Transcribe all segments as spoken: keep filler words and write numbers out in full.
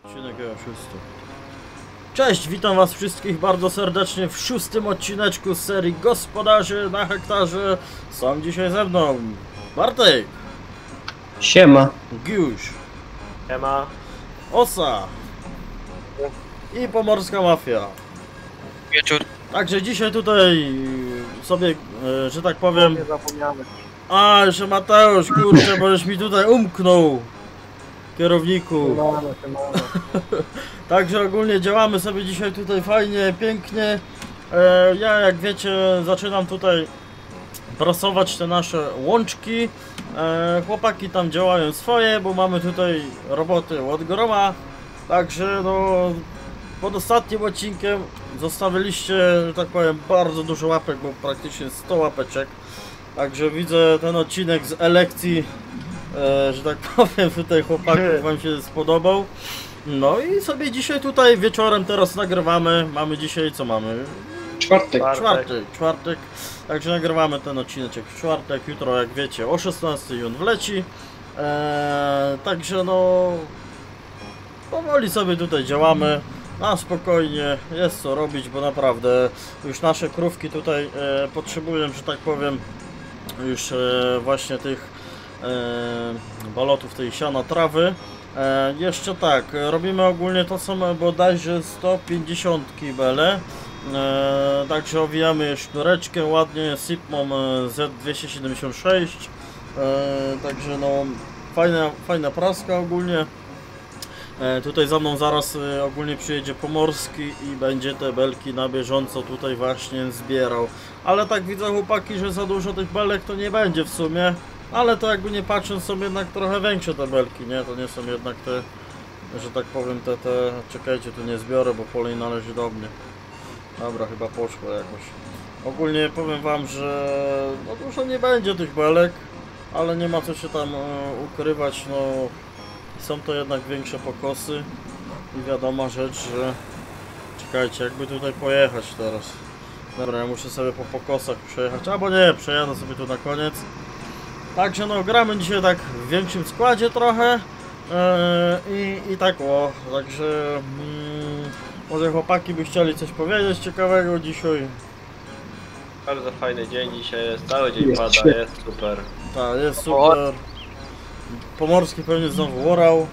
Odcinek szósty. Cześć, witam was wszystkich bardzo serdecznie w szóstym odcineczku z serii Gospodarzy na hektarze. Są dzisiaj ze mną Bartek. Siema. Giuś. Siema. Osa. I Pomorska Mafia. Wieczór. Także dzisiaj tutaj sobie, że tak powiem... Nie zapomniamy. A, jeszcze Mateusz, kurczę, bo już mi tutaj umknął. Kierowniku. Siemano, siemano. Także ogólnie działamy sobie dzisiaj tutaj fajnie, pięknie. E, ja, jak wiecie, zaczynam tutaj prasować te nasze łączki. E, chłopaki tam działają swoje, bo mamy tutaj roboty od groma. Także no, pod ostatnim odcinkiem zostawiliście, że tak powiem, bardzo dużo łapek, bo praktycznie sto łapeczek. Także widzę ten odcinek z elekcji, e, że tak powiem, tutaj chłopaków wam się spodobał. No i sobie dzisiaj tutaj wieczorem teraz nagrywamy. Mamy dzisiaj, co mamy? Czwartek. Czwartek, czwartek. Także nagrywamy ten odcineczek w czwartek. Jutro, jak wiecie, o szesnastej on wleci. Eee, także no, powoli sobie tutaj działamy. Na spokojnie, jest co robić, bo naprawdę już nasze krówki tutaj e, potrzebują, że tak powiem, już e, właśnie tych e, balotów, tej siana, trawy. E, jeszcze tak, robimy ogólnie to samo, bodajże sto pięćdziesiąt kibele. E, także owijamy sznureczkę ładnie, Sipmom Z dwieście siedemdziesiąt sześć. E, także no, fajna, fajna praska ogólnie. E, tutaj za mną zaraz e, ogólnie przyjedzie Pomorski i będzie te belki na bieżąco tutaj właśnie zbierał. Ale tak widzę, chłopaki, że za dużo tych belek to nie będzie w sumie. Ale to jakby nie patrząc, są jednak trochę większe te belki, nie? To nie są jednak te, że tak powiem, te, te... Czekajcie, tu nie zbiorę, bo polej należy do mnie. Dobra, chyba poszło jakoś. Ogólnie powiem wam, że no dużo nie będzie tych belek, ale nie ma co się tam e, ukrywać, no... Są to jednak większe pokosy i wiadoma rzecz, że... Czekajcie, jakby tutaj pojechać teraz. Dobra, ja muszę sobie po pokosach przejechać, albo nie, przejadę sobie tu na koniec. Także no, gramy dzisiaj tak w większym składzie trochę yy, i, i tak o, także mm, może chłopaki by chcieli coś powiedzieć ciekawego dzisiaj. Bardzo fajny dzień dzisiaj jest, cały dzień Jest pada, świetnie. jest super. Tak, jest super. Pomorski pewnie znowu orał.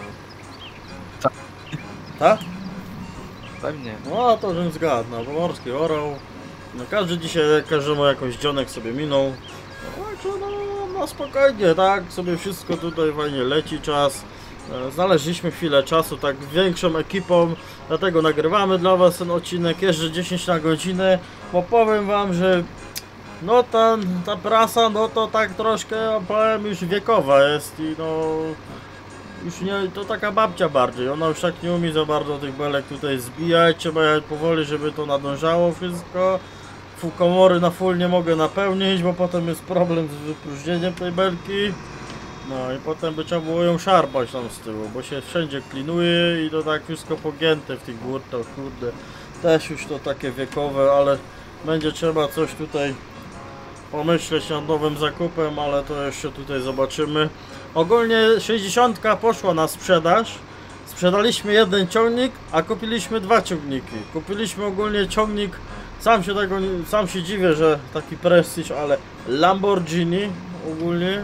Tak. Tak? Pewnie. No to żebym zgadnął, Pomorski orał. No każdy dzisiaj, każdemu jakoś dzionek sobie minął. No, także no, no spokojnie, tak, sobie wszystko tutaj fajnie leci czas. E, Znaleźliśmy chwilę czasu, tak większą ekipą, dlatego nagrywamy dla was ten odcinek, jeżdżę dziesięć na godzinę, bo powiem wam, że no ta, ta prasa, no to tak troszkę, powiem, już wiekowa jest i no już nie, to taka babcia bardziej, ona już tak nie umie za bardzo tych belek tutaj zbijać, trzeba jechać powoli, żeby to nadążało wszystko. Full komory na full nie mogę napełnić, bo potem jest problem z wypróżnieniem tej belki. No i potem by trzeba było ją szarpać tam z tyłu, bo się wszędzie klinuje i to tak wszystko pogięte w tych górtach, kurde. Też już to takie wiekowe, ale będzie trzeba coś tutaj pomyśleć nad nowym zakupem, ale to jeszcze tutaj zobaczymy. Ogólnie sześćdziesiątka poszła na sprzedaż. Sprzedaliśmy jeden ciągnik, a kupiliśmy dwa ciągniki. Kupiliśmy ogólnie ciągnik, sam się tego, sam się dziwię, że taki prestiż, ale Lamborghini ogólnie.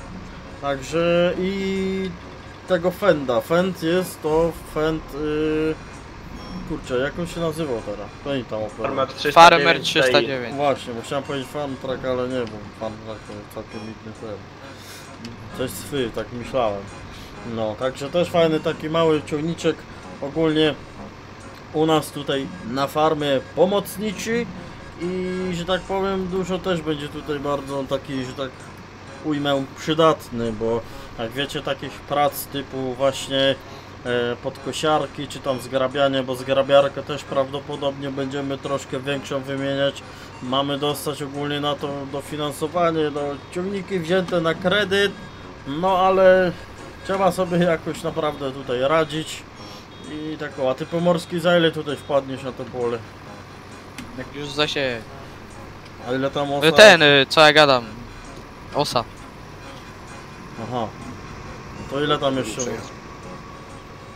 Także i tego Fenda. Fend jest to Fend, yy, kurczę, jak on się nazywał teraz? Pamiętam Farmer akurat. trzysta Farmer dziewięć trzysta Ti. dziewięć. Właśnie, bo chciałem powiedzieć Fan Track, ale nie, bo Fan Track to całkiem inny ten. Coś swy, tak myślałem. No, także też fajny taki mały ciągniczek ogólnie u nas tutaj na farmie pomocniczy i że tak powiem dużo też będzie tutaj bardzo taki, że tak ujmę, przydatny, bo jak wiecie takich prac typu właśnie e, podkosiarki czy tam zgrabianie, bo zgrabiarkę też prawdopodobnie będziemy troszkę większą wymieniać. Mamy dostać ogólnie na to dofinansowanie, no, ciągniki wzięte na kredyt, no ale trzeba sobie jakoś naprawdę tutaj radzić. I tak o, a ty Pomorski, za ile tutaj wpadniesz na to pole? Jak już zasie. A ile tam osa? Ten, y, co ja gadam. Osa. Aha. No to ile tam jeszcze?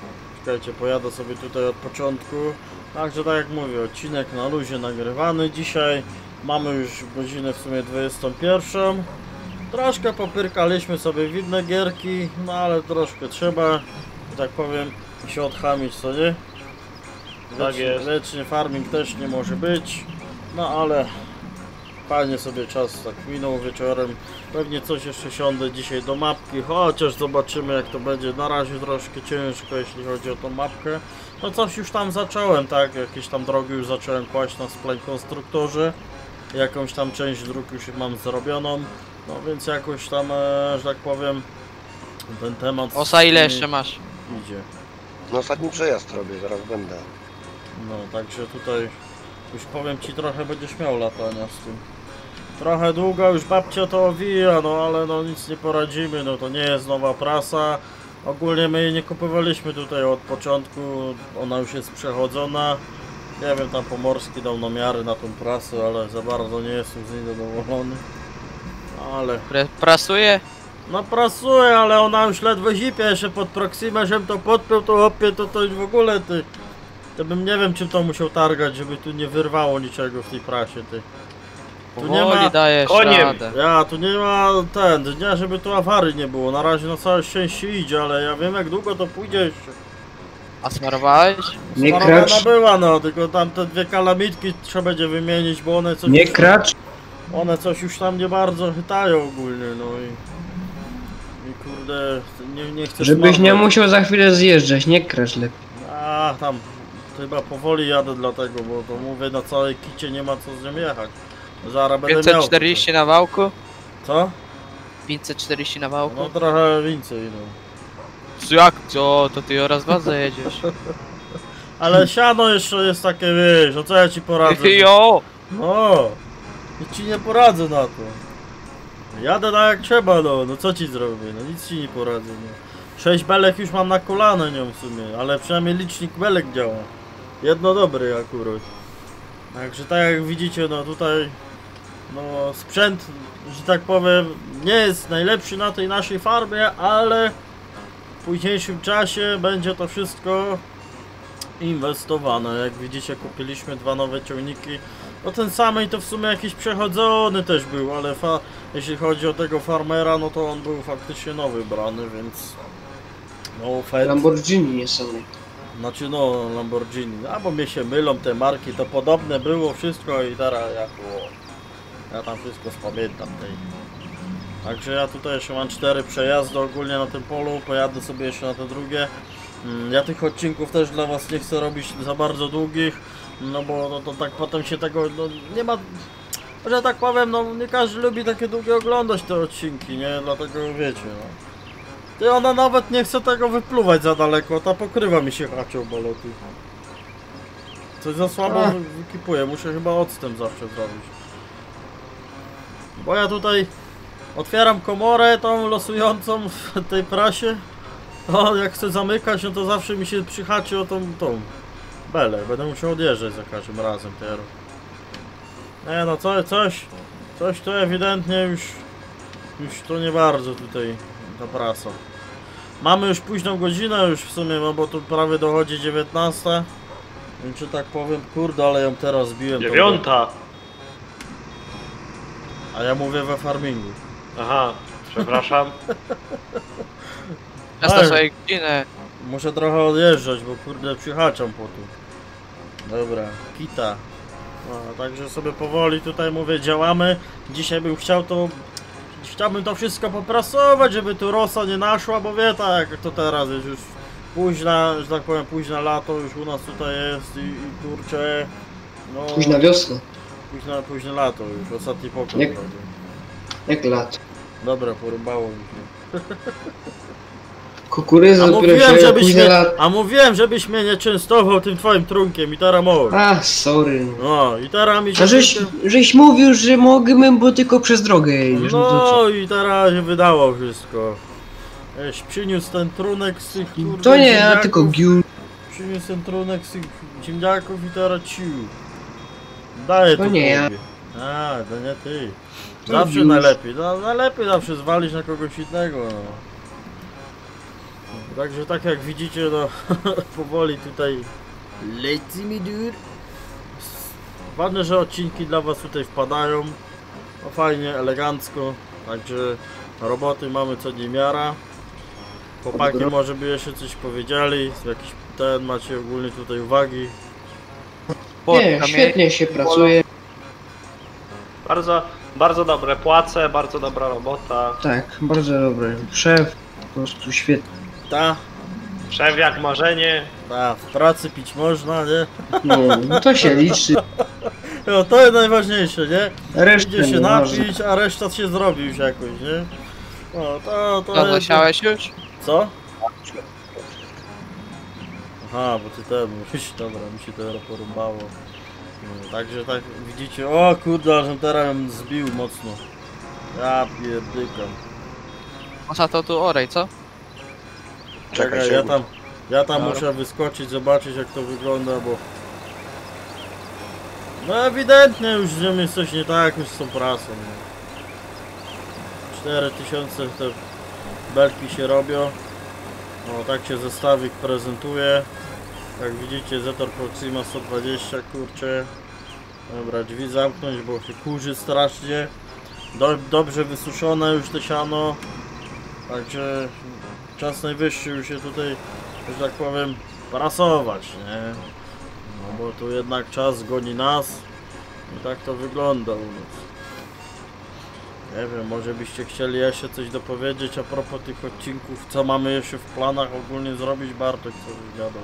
czekajcie, pojadę sobie tutaj od początku. Także tak jak mówię, odcinek na luzie nagrywany dzisiaj. Mamy już godzinę w sumie dwudziestą pierwszą. Troszkę popyrkaliśmy sobie w inne gierki, no ale troszkę trzeba, że tak powiem, się odchamić, co nie? Tak Wiecznie, jest. wiecznie farming też nie może być, no ale fajnie sobie czas tak minął wieczorem. Pewnie coś jeszcze siądę dzisiaj do mapki, chociaż zobaczymy jak to będzie. Na razie troszkę ciężko jeśli chodzi o tą mapkę. No coś już tam zacząłem, tak, jakieś tam drogi już zacząłem kłaść na Spline Konstruktorze. Jakąś tam część dróg już mam zrobioną. No więc jakoś tam, e, że tak powiem, ten temat... Osa, ile jeszcze masz? Idzie. No ostatni przejazd robię, zaraz będę. No także tutaj już powiem ci, trochę będziesz miał latania z tym. Trochę długo już babcia to owija, no ale no nic nie poradzimy, no to nie jest nowa prasa. Ogólnie my jej nie kupowaliśmy tutaj od początku, ona już jest przechodzona. Nie wiem, tam Pomorski dał namiary na tą prasę, ale za bardzo nie jestem z niej zadowolony. Ale... Pre prasuje? No prasuje, ale ona już ledwo zipie, jeszcze pod Proximę, żebym to podpiął, to opie, to to już w ogóle ty. To bym nie wiem czym to musiał targać, żeby tu nie wyrwało niczego w tej prasie, ty. Tu nie Powoli ma... dajesz koniem. radę. Ja, tu nie ma ten, nie, żeby tu awarii nie było, na razie na całe szczęście idzie, ale ja wiem jak długo to pójdzie jeszcze. A smarowałeś? Nie Sparowana kracz, była, no, tylko tam te dwie kalamitki trzeba będzie wymienić, bo one coś nie już, kracz. one coś już tam nie bardzo chytają ogólnie, no i... I kurde, nie, nie chcę Żebyś nie zmarnować. musiał za chwilę zjeżdżać, nie kracz lepiej. A tam chyba powoli jadę dlatego, bo to mówię na całej kicie nie ma co z nią jechać. Zaraz będę miał. pięćset czterdzieści na wałku? Co? pięćset czterdzieści na wałku? No trochę więcej, no. Co, jak? Co? To ty oraz dwa zajedziesz. Ale siano jeszcze jest takie, wiesz, no co ja ci poradzę? Jo! No, nic ci nie poradzę na to. Jadę na jak trzeba, no, no co ci zrobię, no nic ci nie poradzę, no. sześć belek już mam na kolano nią w sumie, ale przynajmniej licznik belek działa. Jedno dobry akurat. Także tak jak widzicie, no tutaj, no sprzęt, że tak powiem, nie jest najlepszy na tej naszej farmie, ale w późniejszym czasie będzie to wszystko inwestowane. Jak widzicie, kupiliśmy dwa nowe ciągniki. No ten samej to w sumie jakiś przechodzony też był, ale fa jeśli chodzi o tego farmera, no to on był faktycznie nowy brany, więc no fajnie. Lamborghini nie są. Znaczy no Lamborghini, albo mnie się mylą te marki, to podobne było wszystko i teraz jak było. Ja tam wszystko spamiętam tej. Także ja tutaj jeszcze mam cztery przejazdy ogólnie na tym polu, pojadę sobie jeszcze na te drugie. Mm, Ja tych odcinków też dla was nie chcę robić za bardzo długich, no bo no to tak potem się tego, no nie ma, że tak powiem, no nie każdy lubi takie długie oglądać te odcinki, nie, dlatego wiecie no. Ty ona nawet nie chce tego wypluwać za daleko, ta pokrywa mi się hacią boloty. Coś za słabo A. wykipuje, muszę chyba odstęp zawsze zrobić. Bo ja tutaj otwieram komorę tą losującą w tej prasie. O, jak chcę zamykać, no to zawsze mi się przyhaczy o tą, tą belę. Będę musiał odjeżdżać za każdym razem teraz. Nie no, co, coś, coś to ewidentnie już, już to nie bardzo tutaj ta prasa. Mamy już późną godzinę już w sumie, no bo tu prawie dochodzi dziewiętnasta. Więc czy tak powiem, kurde, ale ją teraz zbiłem. tą Dziewiąta! A ja mówię we farmingu. Aha, przepraszam. Czas na Ale- swoje godzinę. Muszę trochę odjeżdżać, bo kurde przyhaczam po tu. Dobra, kita. No, także sobie powoli tutaj mówię, działamy. Dzisiaj bym chciał to... Chciałbym to wszystko poprasować, żeby tu rosa nie naszła, bo wie tak jak to teraz jest już późna, że tak powiem późne lato już u nas tutaj jest i, i kurczę... No, Późna wiosna. Późne, późne lato już, ostatni pokój. Jak- prawie. Jak lat. Dobra, porąbało mi się. Kukurydza A dopiero mówiłem, się żebyś późne mnie, lat. a mówiłem, żebyś mnie nie częstował tym twoim trunkiem i teraz mogę. A, sorry. No i teraz mi się... A żeś, tylko- żeś mówił, że mogę, bo tylko przez drogę jedziesz. No to co? No i teraz się wydało wszystko. Eś, przyniósł ten trunek z tych kurde To nie ja, ziemniaków. tylko giul. Przyniósł ten trunek z tych ziemniaków i teraz ciu. Daję To to nie ja. tobie. A, to nie ty. To Zawsze już. najlepiej, no, najlepiej zawsze zwalić na kogoś innego, no. Także tak jak widzicie, no powoli tutaj lecimy, dude. Ważne, że odcinki dla was tutaj wpadają. No fajnie, elegancko. Także roboty mamy co niemiara. Chłopaki Dobra. może by jeszcze coś powiedzieli. Jakiś ten macie ogólnie tutaj uwagi. Nie, Spotka świetnie się pracuje. Bardzo, bardzo dobre płace, bardzo dobra robota. Tak, bardzo dobry. Szef, po prostu świetny. Ta, Szef jak marzenie. ta, w pracy pić można, nie? No, no to się liczy. No to jest najważniejsze, nie? Resztę Idzie się nie ważne. napić, a reszta się zrobi już jakoś, nie? No to, to Co, jest... zasiałeś już? Co? Aha, bo ty ten musisz, dobra, mi się to porąbało. No, także tak widzicie, o kurde, że teraz ją zbił mocno. Ja pierdykam. Można to tu orej, co? Czekaj, Czekaj, się ja tam, ja tam Dobra. muszę wyskoczyć, zobaczyć jak to wygląda, bo... No ewidentnie już z nią jest coś nie tak, już z tą prasą. cztery tysiące te belki się robią. O, tak się zestawik prezentuje. Jak widzicie, Zetor Proxima sto dwadzieścia, kurczę. Dobra, drzwi zamknąć, bo się kurzy strasznie. Do, dobrze wysuszone już te siano. Także czas najwyższy już się tutaj, że tak powiem, prasować, nie? No bo tu jednak czas goni nas. I tak to wygląda u nas. Nie wiem, może byście chcieli jeszcze coś dopowiedzieć a propos tych odcinków, co mamy jeszcze w planach ogólnie zrobić, Bartek, co byś gadał?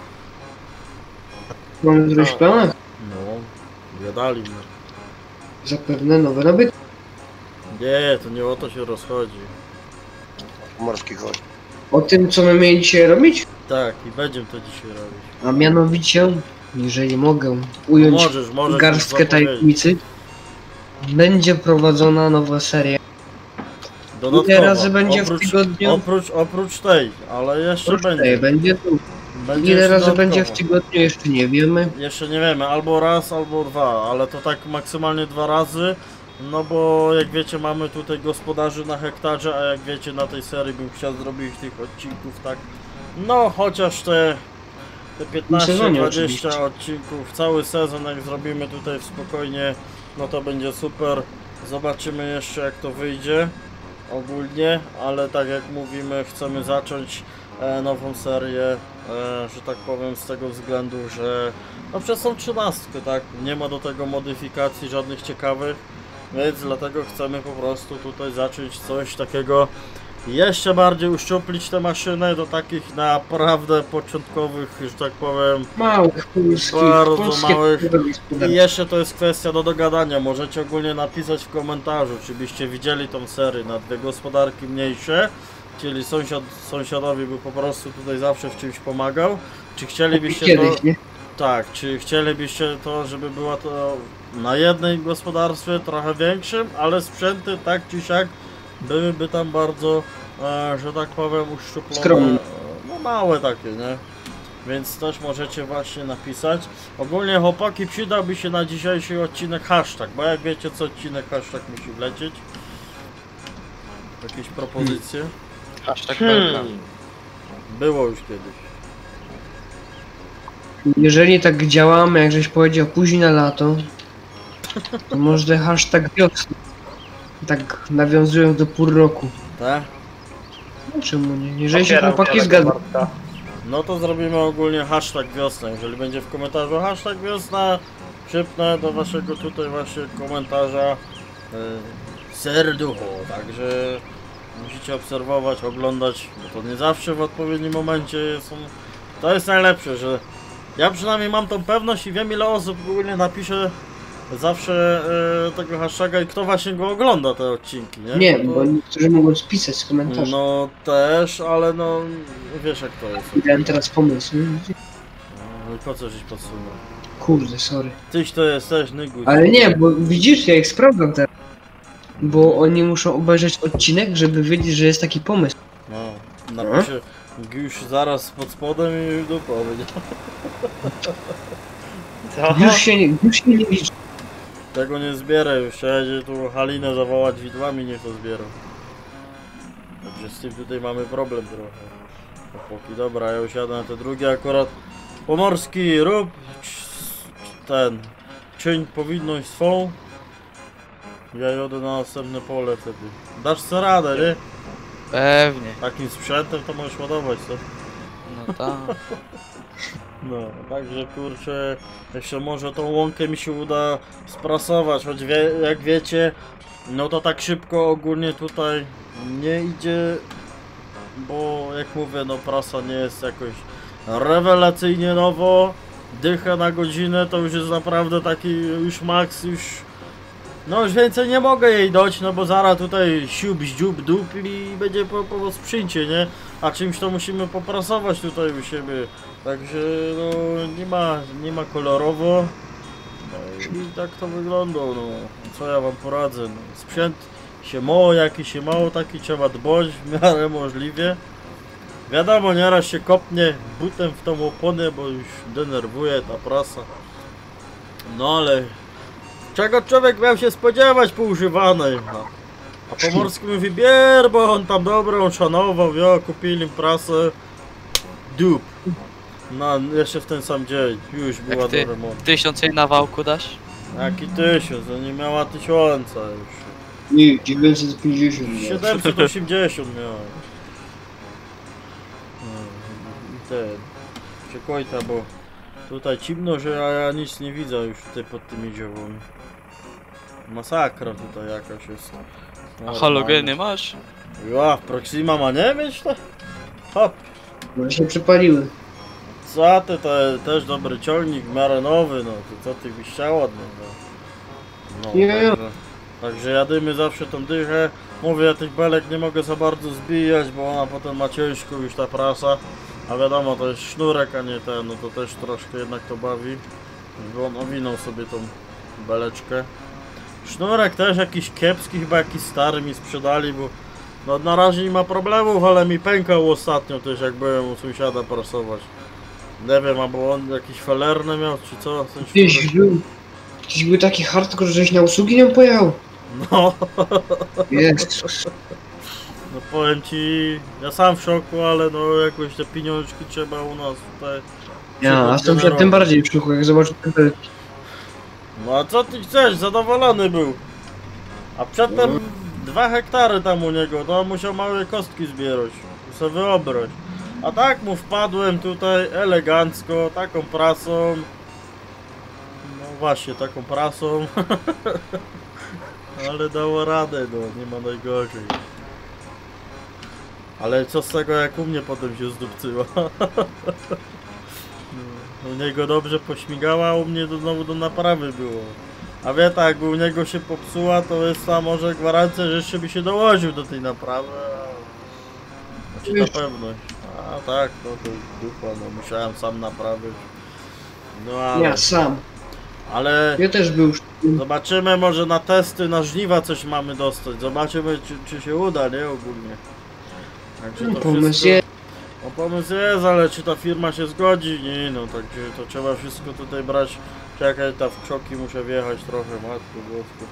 Mamy zrobić plan? No, gadali mnie. Zapewne nowe nabytki. Nie, to nie o to się rozchodzi. morski chodź. O tym, co my mieli dzisiaj robić? Tak, i będziemy to dzisiaj robić. A mianowicie, jeżeli mogę ująć Możesz, możesz garstkę coś zapowiedzieć. tajemnicy, będzie prowadzona nowa seria. Dodatkowo, Ile razy będzie oprócz, w tygodniu? Oprócz, oprócz tej, ale jeszcze Oprócz będzie. tej, będzie tu. będzie Ile jeszcze razy będzie w dodatkowo. tygodniu, jeszcze nie wiemy. Jeszcze nie wiemy, albo raz, albo dwa, ale to tak maksymalnie dwa razy. No bo jak wiecie, mamy tutaj gospodarzy na hektarze, a jak wiecie, na tej serii bym chciał zrobić tych odcinków tak, no chociaż te, te piętnaście sezonie dwadzieścia oczywiście. odcinków, cały sezon jak zrobimy tutaj w spokojnie, no to będzie super. Zobaczymy jeszcze jak to wyjdzie ogólnie, ale tak jak mówimy, chcemy zacząć e, nową serię, e, że tak powiem, z tego względu, że no przez tą trzynastkę, tak, nie ma do tego modyfikacji żadnych ciekawych, więc dlatego chcemy po prostu tutaj zacząć coś takiego, jeszcze bardziej uszczuplić tę maszynę do takich naprawdę początkowych, że tak powiem. Małych, polskich, Bardzo polskie małych. I gospodarstwa. jeszcze to jest kwestia do dogadania, możecie ogólnie napisać w komentarzu, czy byście widzieli tą serię na dwie gospodarki mniejsze, czyli sąsiad, sąsiadowi by po prostu tutaj zawsze w czymś pomagał, czy chcielibyście to, Kiedyś, nie? tak, czy chcielibyście to, żeby była to na jednej gospodarstwie trochę większym, ale sprzęty tak czy siak byłyby tam bardzo, e, że tak powiem, uszczuplone, Skromne. e, no małe takie, nie? Więc też możecie właśnie napisać. Ogólnie chłopaki, przydałby się na dzisiejszy odcinek hashtag, bo jak wiecie co odcinek hashtag musi wlecieć. Jakieś propozycje? Hashtag Hmm. belka. Było już kiedyś. Jeżeli tak działamy, jak żeś powiedział, późne lato, to może hashtag wiosna. Tak nawiązując do pór roku. Tak? No czemu nie? Jeżeli się Popieram chłopaki cię, zgadzają. Bartka. No to zrobimy ogólnie hashtag wiosna. Jeżeli będzie w komentarzu hashtag wiosna, przypnę do waszego tutaj właśnie komentarza yy, serducho. Także musicie obserwować, oglądać, bo to nie zawsze w odpowiednim momencie są. To jest najlepsze, że ja przynajmniej mam tą pewność i wiem ile osób ogólnie napisze zawsze yy, tego hashtaga i kto właśnie go ogląda te odcinki, nie? Nie, No to- bo niektórzy mogą spisać z komentarzy. No też, ale no wiesz jak to jest. Dałem teraz pomysł. No i po co żeś podsunął? Kurde, sorry. Tyś to jesteś, Nyguś. Ale nie, bo widzisz, ja ich sprawdzam teraz. Bo oni muszą obejrzeć odcinek, żeby wiedzieć, że jest taki pomysł. No, napiszę już zaraz pod spodem i dupa będzie. Co? Już się nie, już się nie liczy. Tego nie zbierę już, trzeba będzie tu Halinę zawołać widłami, niech to zbiera. Także z tym tutaj mamy problem trochę. Chłopaki, dobra, ja już jadę na te drugie akurat. Pomorski, rób ten, czyń powinność swą. Ja jadę na następne pole wtedy. Dasz sobie radę, nie? Pewnie. Takim sprzętem to możesz ładować, co? No tak. No, także kurczę, jeszcze może tą łąkę mi się uda sprasować, choć wie, jak wiecie, no to tak szybko ogólnie tutaj nie idzie, bo jak mówię, no prasa nie jest jakoś rewelacyjnie nowo, dycha na godzinę to już jest naprawdę taki już maks, już no już więcej nie mogę jej dać, no bo zaraz tutaj siup, ździup, dup i będzie po, po sprzęcie, nie? A czymś to musimy poprasować tutaj u siebie. Także no nie ma, nie ma kolorowo. No i tak to wygląda, no. Co ja wam poradzę, no. Sprzęt się mało, jaki się mało, taki trzeba dbać w miarę możliwie. Wiadomo, nieraz się kopnie butem w tą oponę, bo już denerwuje ta prasa. No ale czego człowiek miał się spodziewać po używanej? No. A Pomorski mówi, bier, bo on tam dobro, on szanował, jo, kupili prasę. Dup. No, jeszcze w ten sam dzień, już była Jak ty do remontu. tysiąc jej na wałku dasz? Jaki tysiąc, no nie miała tysiąca już. Nie, dziewięćset pięćdziesiąt. miał. siedemset osiemdziesiąt miała. No, i ten. Czekajta, bo tutaj cimno, że ja, ja nic nie widzę już tutaj pod tymi dziewami. Masakra tutaj jakaś jest. A halogeny masz? Ja, Proxima ma nie mieć to? Hop. Może się przypaliły. Co ty, to też dobry ciągnik, w miarę nowy, no to co ty byś chciał od niego? No, Nie, ja. także, także jadymy zawsze tą dychę. Mówię, ja tych belek nie mogę za bardzo zbijać, bo ona potem ma ciężko już ta prasa. A wiadomo, to jest sznurek, a nie ten, no to też troszkę jednak to bawi. Żeby on owinął sobie tą beleczkę. Sznurek też jakiś kiepski, chyba jakiś stary mi sprzedali, bo no na razie nie ma problemów, ale mi pękał ostatnio też, jak byłem u sąsiada prasować. Nie wiem, albo on jakiś felerny miał, czy co? Ten Gdzieś sznurek. był. Gdzieś był taki hardcore, żeś na usługi nie pojechał. No, Jest. no powiem ci, ja sam w szoku, ale no jakoś te pieniążki trzeba u nas tutaj. Ja, a sąsiad tym bardziej w szoku, jak zobaczył ten belki. No a co ty chcesz? Zadowolony był. A przedtem No. dwa hektary tam u niego, to on musiał małe kostki zbierać, sobie wyobraź. A tak mu wpadłem tutaj elegancko, taką prasą. No właśnie, taką prasą. Ale dało radę, no, nie ma najgorzej. Ale co z tego, jak u mnie potem się zdupcyła. No, u niego dobrze pośmigała, a u mnie do, znowu do naprawy było. A wie tak, jakby u niego się popsuła, to jest tam może gwarancja, że jeszcze by się dołożył do tej naprawy. a- Znaczy na pewność. A tak, no to dupa, no musiałem sam naprawić. No ale, Ja sam. ale Ja też był. zobaczymy, może na testy, na żniwa coś mamy dostać. Zobaczymy, czy, czy się uda, nie, ogólnie. Także to Pomysł wszystko... jest. No pomysł jest, ale czy ta firma się zgodzi? Nie no, także to trzeba wszystko tutaj brać. Czekaj, ta w krzoki muszę wjechać trochę, matko włosku.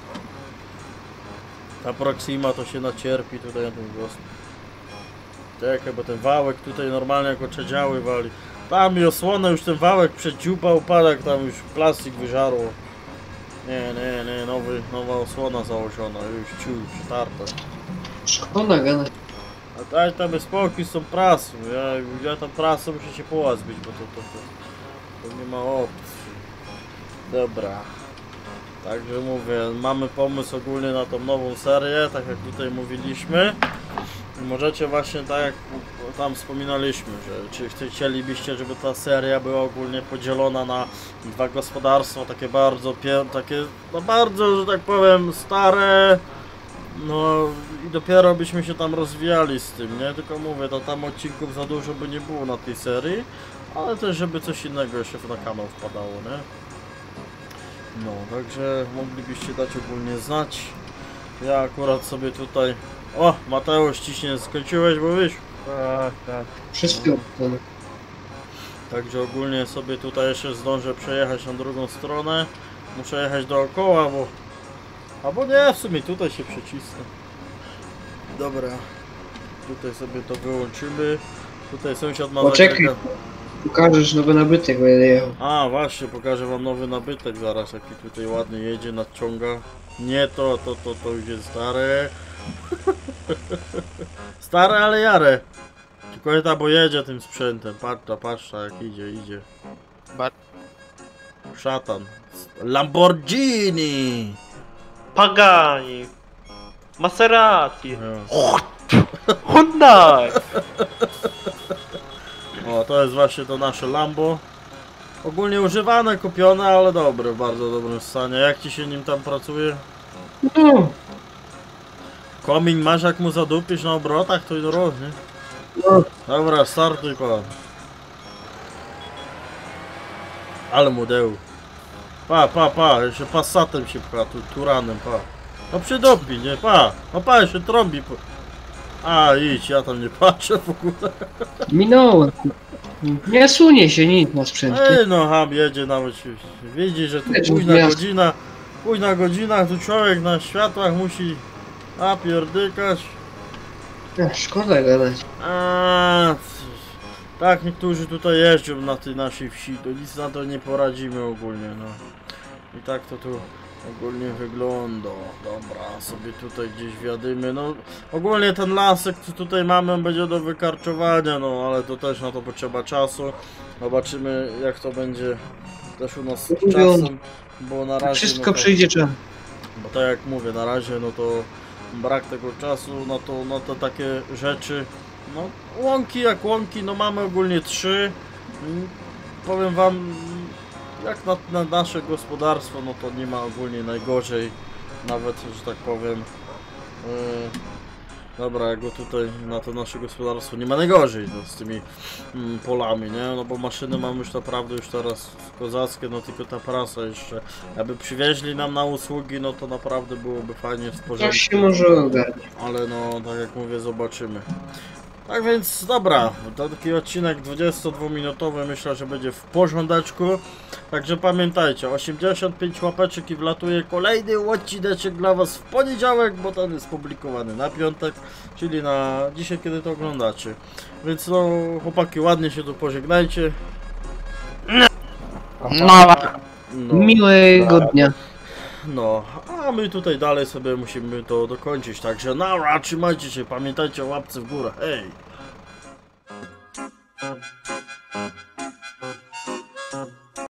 Ta Proxima to się nacierpi tutaj na tym włosku. Czekaj, bo ten wałek tutaj normalnie jako przedziały wali. Tam mi osłonę już ten wałek przedziupa upadek, tam już plastik wyżarło. Nie, nie, nie, nowy, nowa osłona założona, już ciu, przetarta. Szkoda gana. A daj tam spokój z tą prasą, ja, ja tam prasą muszę się połazbić, bo to, to, to, to nie ma opcji. Dobra. Także mówię, mamy pomysł ogólnie na tą nową serię, tak jak tutaj mówiliśmy. I możecie właśnie tak jak tam wspominaliśmy, że czy chcielibyście, żeby ta seria była ogólnie podzielona na dwa gospodarstwa, takie bardzo, pie- takie no bardzo, że tak powiem, stare. No i dopiero byśmy się tam rozwijali z tym, nie? Tylko mówię, to tam odcinków za dużo by nie było na tej serii, ale też żeby coś innego jeszcze na kanał wpadało, nie? No, także moglibyście dać ogólnie znać. Ja akurat sobie tutaj... O, Mateusz, ciśnie, skończyłeś, bo wyszło. Tak, tak. Wszystko. Także ogólnie sobie tutaj jeszcze zdążę przejechać na drugą stronę. Muszę jechać dookoła, bo... Albo nie, w sumie tutaj się przecisnę. Dobra. Tutaj sobie to wyłączymy. Tutaj sąsiad ma Poczekaj. zagrega- Pokażesz nowy nabytek, będę jechał. A właśnie, pokażę wam nowy nabytek zaraz, jaki tutaj ładnie jedzie, nadciąga. Nie to, to, to, to już jest stare. Stare, ale jare. Tylko ta, bo jedzie tym sprzętem. Patrz, patrz, jak idzie, idzie. Ba- Szatan. Lamborghini! Pagani. Maserati. No. Hyundai. O, to jest właśnie to nasze Lambo. Ogólnie używane, kupione, ale dobre, w bardzo dobrym stanie. Jak ci się nim tam pracuje? No, Komin masz, jak mu zadupisz na obrotach, to i do roz, nie? no. Dobra, startuj pan. Ale mudeł. Pa, pa, pa, jeszcze Passatem się pcha, tu Turanem, pa. No przydopi, nie, pa. No pa, jeszcze trąbi. Po... A, idź, ja tam nie patrzę w ogóle. Minąłem. Nie sunie się nic na sprzęcie. Ej, no ham jedzie nawet, widzi, że tu Jedzie późna miasto. godzina. Późna godzina, tu człowiek na światłach musi napierdykać. Ech, szkoda gadać. A, tak niektórzy tutaj jeżdżą na tej naszej wsi, to nic na to nie poradzimy ogólnie, no. I tak to tu ogólnie wygląda. Dobra, sobie tutaj gdzieś wjadymy, no. Ogólnie ten lasek, co tutaj mamy, on będzie do wykarczowania, no, ale to też na to potrzeba czasu. Zobaczymy, jak to będzie też u nas z czasem, bo na razie... Wszystko no to... przyjdzie czas. Bo tak jak mówię, na razie no to brak tego czasu, no to, no to takie rzeczy, no łąki jak łąki, no mamy ogólnie trzy. Mm, Powiem wam, jak na, na nasze gospodarstwo, no to nie ma ogólnie najgorzej, nawet, że tak powiem. Yy, dobra, jak go tutaj na to nasze gospodarstwo nie ma najgorzej, no, z tymi mm, polami, nie? No bo maszyny mamy już naprawdę już teraz kozackie, no tylko ta prasa jeszcze. Jakby przywieźli nam na usługi, no to naprawdę byłoby fajnie w Jak porządku. się może ogarnąć. Ale no, tak jak mówię, zobaczymy. Tak więc, dobra, to taki odcinek dwudziestodwuminutowy, myślę, że będzie w porządeczku. Także pamiętajcie, osiemdziesiąt pięć łapeczek i wlatuje kolejny odcineczek dla was w poniedziałek, bo ten jest publikowany na piątek, czyli na dzisiaj, kiedy to oglądacie. Więc no, chłopaki, ładnie się tu pożegnajcie. No, No. Miłego dnia. No, a my tutaj dalej sobie musimy to dokończyć, także nara, trzymajcie się, pamiętajcie o łapce w górę, hej!